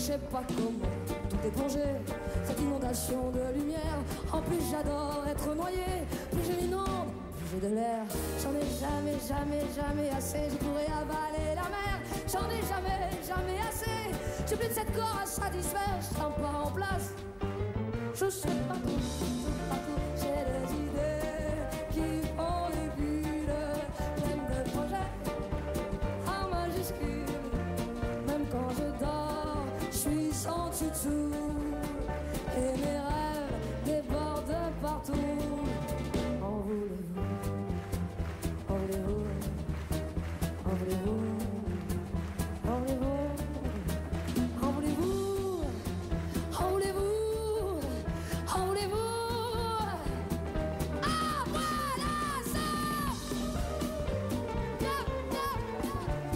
sais pas comment tout est plongé, cette inondation de lumière. En plus j'adore être noyé, plus je m'inonde, plus j'ai de l'air. J'en ai jamais, jamais, jamais assez, je pourrais avaler la mer. J'en ai jamais, jamais assez, j'ai plus de cette corps à satisfaire. Je tiens pas en place, je sais pas tout, partout, j'ai des idées qui font des bulles pleines de projets en majuscule. Même quand je dors, je suis sans tutu et mes rêves débordent partout. En voulez-vous, en voulez-vous, en voulez-vous, en voulez-vous, en voulez-vous, en voulez-vous, en voulez-vous. Ah voilà ça. Yeah, yeah.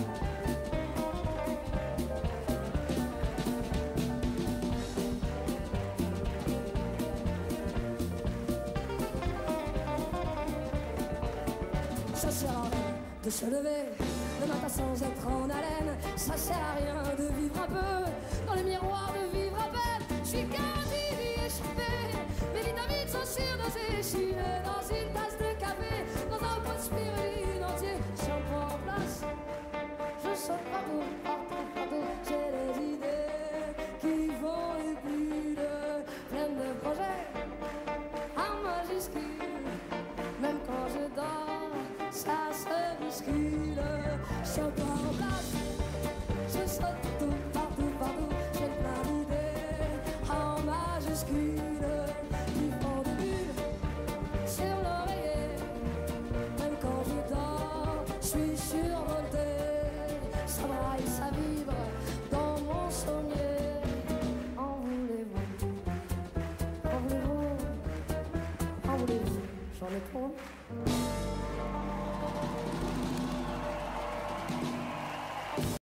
Ça sert à rien de se lever le matin sans être en haleine. Ça sert à rien de vivre un peu dans le miroir, de vivre à peine. Je suis garanti d'y échapper. Mes vitamines sont surdosées. Je suis dans une tasse de café, dans un pot de spiruline entier. Je suis pas en place, je saute partout, partout, partout. J'ai des idées qui font des bulles pleines de projets en majuscule. Même quand je dors, ça se bouscule. Je suis pas en place, je saute tout, partout, partout. J'ai plein d'idées en majuscule qui font des bulles sur l'oreiller. Même quand je dors, je suis survolté. Ça braille, ça vibre dans mon sommier. En voulez-vous, en voulez-vous, en voulez-vous. J'en ai trop.